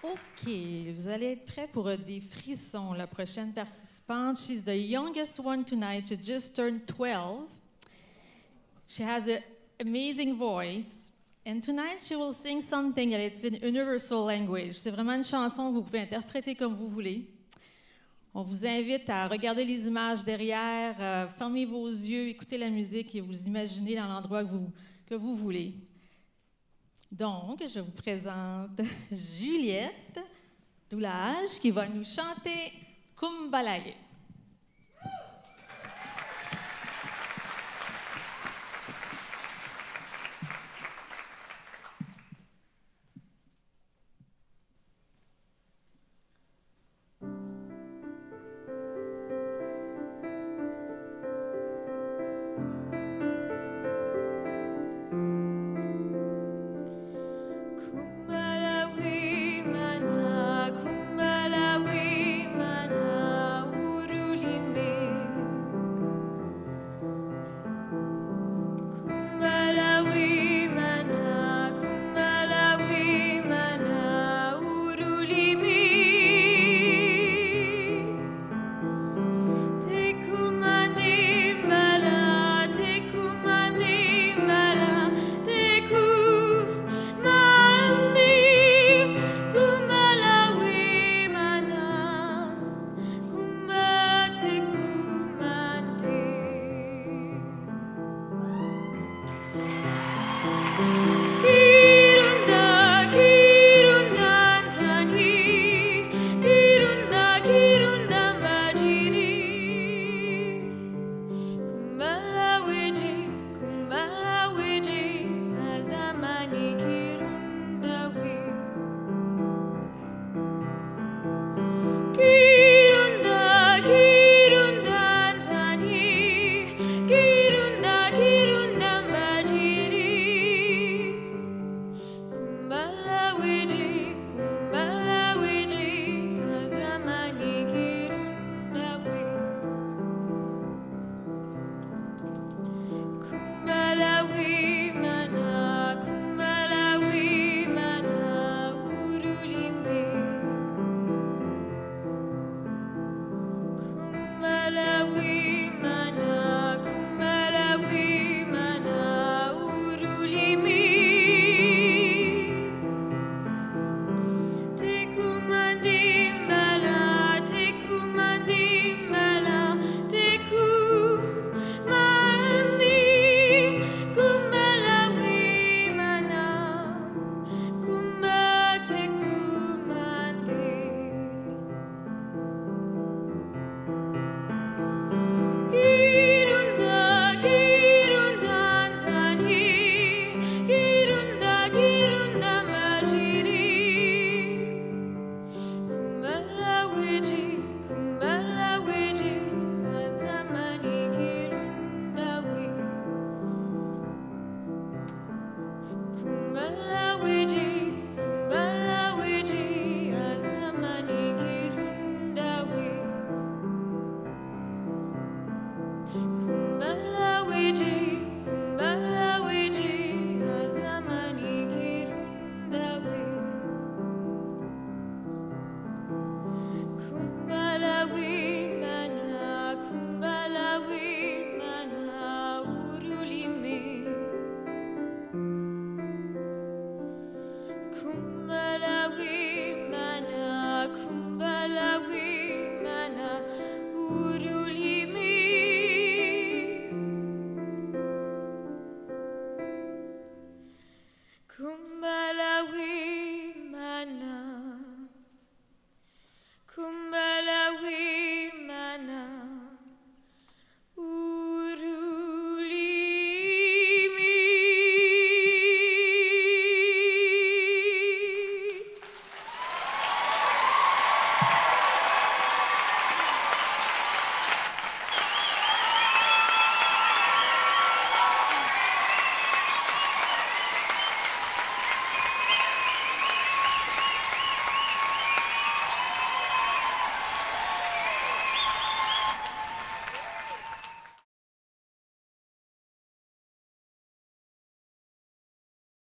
OK, vous allez être prêts pour des frissons. La prochaine participante, she's the youngest one tonight. She just turned 12. She has an amazing voice. And tonight she will sing something that it's in universal language. C'est vraiment une chanson que vous pouvez interpréter comme vous voulez. On vous invite à regarder les images derrière, fermez vos yeux, écoutez la musique et vous imaginez dans l'endroit que vous voulez. Donc, je vous présente Juliette Doulage qui va nous chanter Kumbalawé.